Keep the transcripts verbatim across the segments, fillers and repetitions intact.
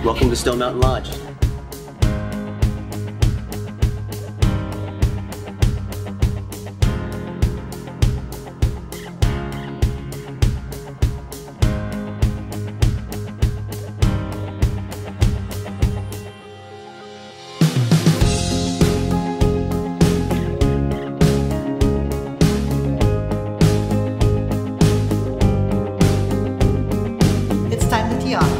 Welcome to Stow Mountain Lodge. It's time to tee off.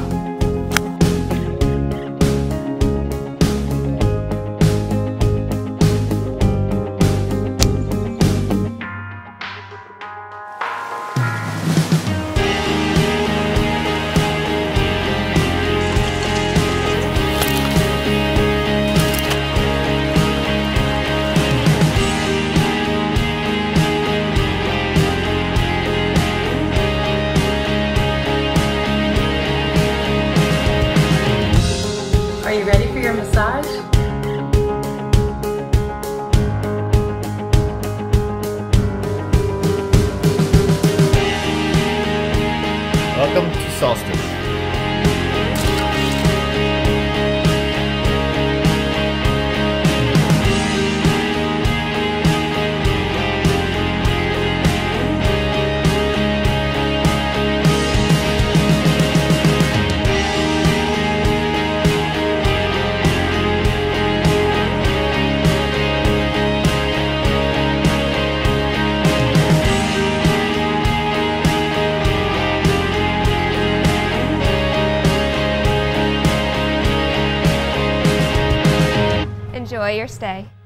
Are you ready for your massage? Welcome to Solstice. Enjoy your stay.